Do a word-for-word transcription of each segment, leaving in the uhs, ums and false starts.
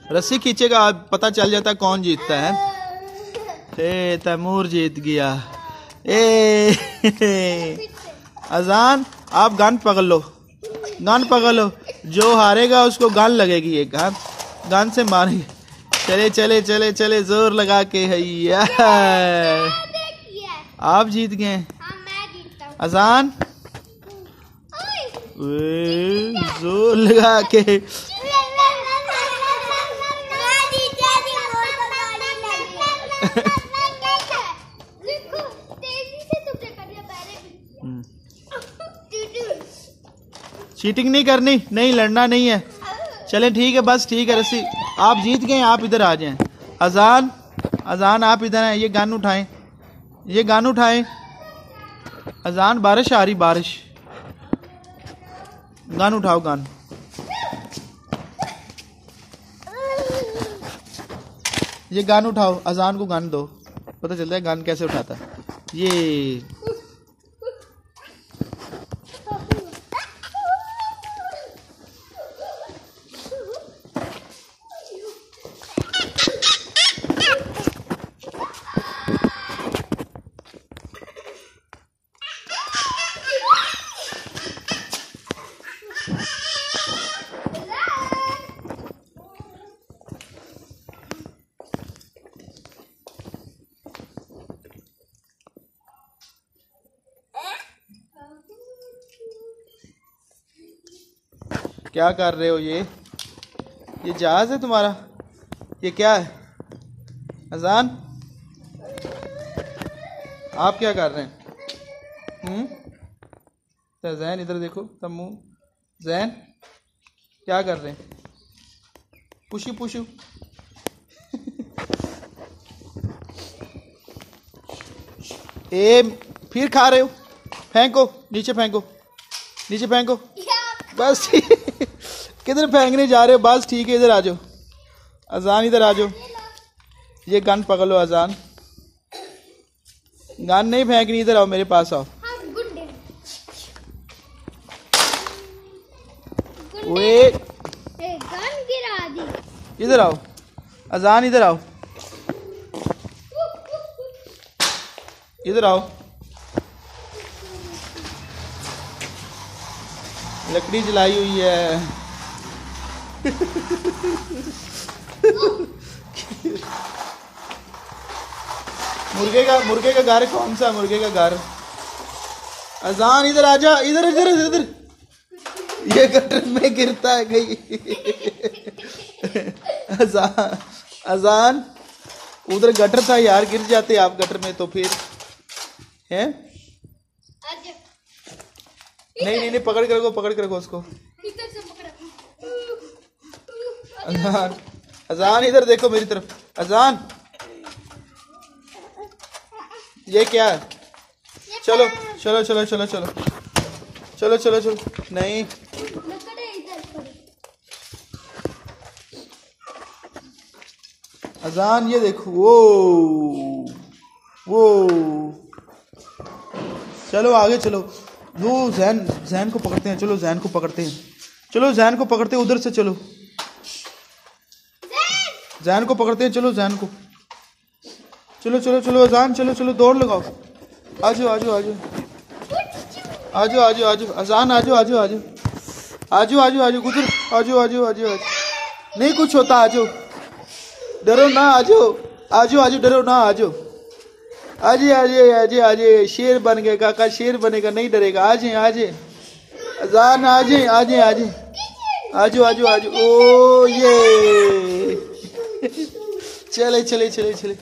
रस्सी खींचेगा पता चल जाता कौन जीतता है। ए तैमूर जीत गया। ए अजान आप गन पकड़ लो, गन पकड़ लो, जो हारेगा उसको गन लगेगी, एक गन गन से मारेंगे। चले चले चले चले जोर लगा के हैया आप जीत गए। अजान जोर लगा के चीटिंग नहीं करनी, नहीं लड़ना नहीं है। चलें ठीक है, बस ठीक है रस्सी आप जीत गए। आप इधर आ जाएं। अजान अजान आप इधर हैं, ये गन उठाएं, ये गन उठाएं। अजान बारिश आ रही, बारिश, गन उठाओ गन। ये गन उठाओ, अजान को गन दो, पता चलता है गन कैसे उठाता है। ये क्या कर रहे हो? ये ये जहाज है तुम्हारा? ये क्या है? अजान आप क्या कर रहे हैं? हम्म तो जैन इधर देखो, तम्मू जैन क्या कर रहे हैं? पुशू पुशू ए फिर खा रहे हो? फेंको नीचे, फेंको नीचे, फेंको बस। किधर फेंकने जा रहे हो? बस ठीक है, इधर आ जाओ। अजान इधर आ जाओ, ये गन पकड़ लो। अजान गन नहीं फेंकनी, इधर आओ, मेरे पास आओ। वे गन गिरा दी। इधर आओ अजान, इधर आओ, इधर आओ। लकड़ी जलाई हुई है। मुर्गे का मुर्गे का घर कौन सा? मुर्गे का घर। अजान इधर आ जा, इधर इधर इधर। ये गटर में गिरता है कहीं। अजान अजान उधर गटर था यार, गिर जाते आप गटर में तो फिर है। नहीं नहीं नहीं पकड़ के रखो, पकड़ के रखो उसको। अजान अजान इधर देखो मेरी तरफ। अजान ये क्या है? चलो चलो चलो चलो चलो चलो चलो चलो। नहीं अजान ये देखो, वो वो चलो आगे चलो। वो जैन जैन को पकड़ते हैं, चलो जैन को पकड़ते हैं, चलो जैन को पकड़ते हैं, उधर से चलो। जैन को पकड़ते हैं, चलो जैन को, चलो चलो चलो अजान, चलो चलो दौड़ लगाओ। आजो आजो आजो आजो आजो आजो अजान, आजो आजो आजो आजो आजो आजो गुजर, आजो आजो आजो आजो। नहीं कुछ होता, आजो, डरो ना, आजो आजो आजो, डरो ना, आजो आजे आजे आजे आजे। शेर बन गए काका, शेर बनेगा, नहीं डरेगा। आजे आजे अजान, आजे आजे आजे आजो आजो आजो। ओ ये चले चले चले चले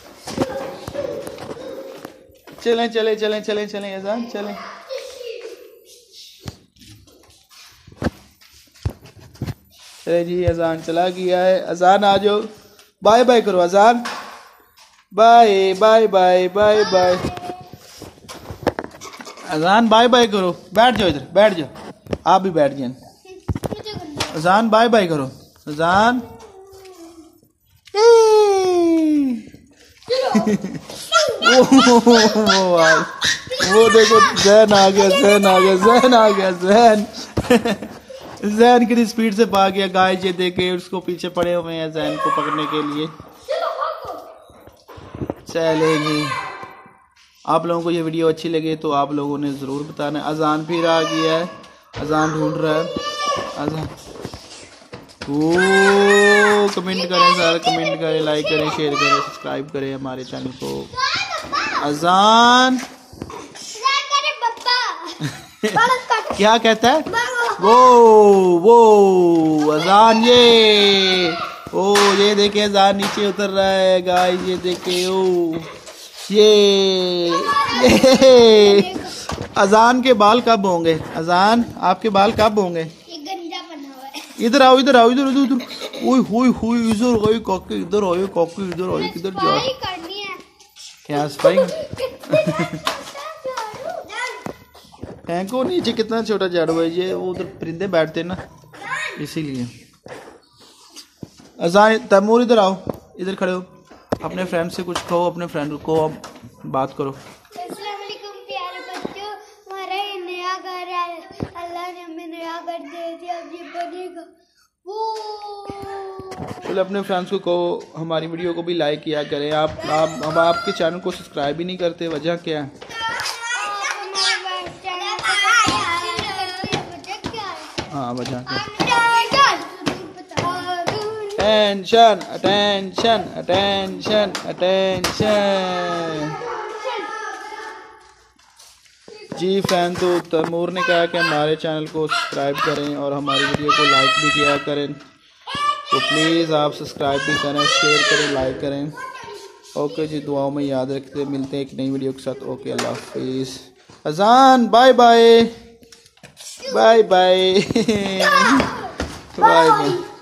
चले चले चले चले चले अजान चले। चले जी अजान चला गया है। अजान आ जाओ, बाय बाय करो Azaan, bye bye bye bye bye. Azaan bye bye करो, बैठ जाओ इधर, बैठ जाओ, आप भी बैठ जाए। अजान बाय बाय करो। अजान वो, वो, वो देखो जैन आ गया, जैन आ गया, जैन आ गया, जैन जैन कितनी स्पीड से भाग गया गाइस, ये देखे उसको पीछे पड़े हुए हैं जैन को पकड़ने के लिए। चलेगी, आप लोगों को ये वीडियो अच्छी लगे तो आप लोगों ने ज़रूर बताना। अजान फिर आ गया है, अजान ढूंढ रहा है अजान। ओ कमेंट करें सर, कमेंट करें, लाइक करें, शेयर करें, सब्सक्राइब करें हमारे चैनल को। अजान क्या कहता है वो वो अजान, ये ओ ये देखे अजान नीचे उतर रहा है गाइस, ये देखे ओ ये ये अजान के बाल कब होंगे? अजान आपके बाल कब होंगे? इधर आओ, इधर आओ, इधर इधर इधर। ओए होए होए, इधर आए काके, इधर आए काके, इधर आए, किधर जा? क्या सफाई? फेंको नीचे, कितना छोटा झाड़ू है ये, वो उधर परिंदे बैठते ना इसीलिए। अजान तैमूर इधर आओ, इधर खड़े हो, अपने फ्रेंड से कुछ कहो, अपने फ्रेंड को बात करो। अस्सलाम वालेकुम प्यारे बच्चों, हमारा ये नया घर है, अल्लाह ने हमें नया घर दे दिया, अब ये बनेगा वो। चलो अपने फ्रेंड्स को कहो हमारी वीडियो को भी लाइक किया करें। आप आप अब आपके चैनल को सब्सक्राइब ही नहीं करते, वजह क्या है? हाँ वजह क्या? Attention attention attention attention. जी फैन, तो तैमूर ने कहा कि हमारे चैनल को सब्सक्राइब करें और हमारी वीडियो को लाइक भी किया करें, तो प्लीज़ आप सब्सक्राइब भी करें, शेयर करें, लाइक करें। ओके जी, दुआओं में याद रखते, मिलते हैं एक नई वीडियो के साथ। ओके, अल्लाह हाफिज़। Azaan bye bye bye bye bye bye.